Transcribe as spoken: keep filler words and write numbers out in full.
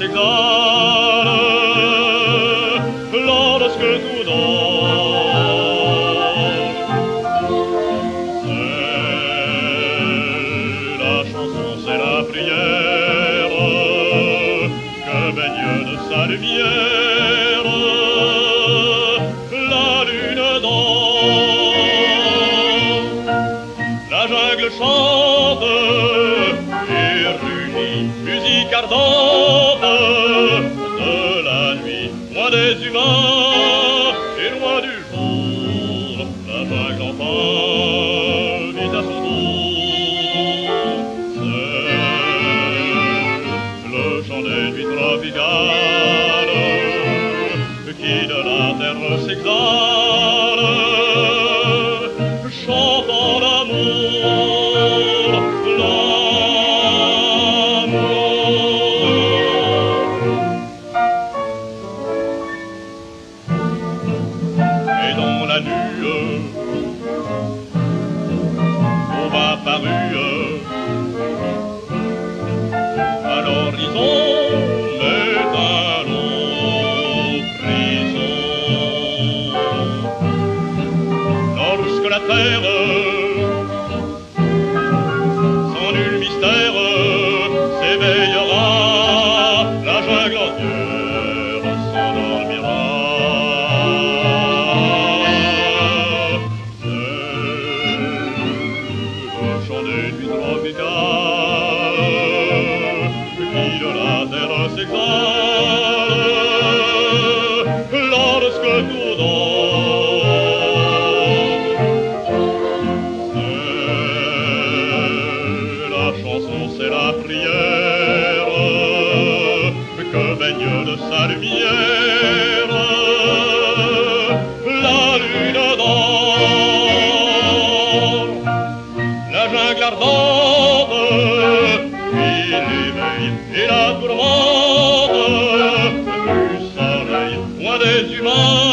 s'exhale lorsque tout danse. C'est la chanson, c'est la prière que baigne de sa lumière la lune danse. La jungle chante et rugit, musique ardente de la nuit, loin des humains et loin du jour. La jungle enfin vit à son tour. C'est le chant des nuits tropicales qui de la terre s'exhale, chantant l'amour, l'amour. Et dans la nuit, au bas paru, à l'horizon, met un long frisson. Lorsque la terre, sans nul mystère, s'éveillera, la jungle entière s'endormira. C'est le chant des nuits tropicales qui de la terre s'exhale lorsque tout danse. C'est la chanson, c'est la prière que baigne de sa lumière la lune d'or. La jungle ardente puis l'éveil et la tourmente du soleil, loin des humains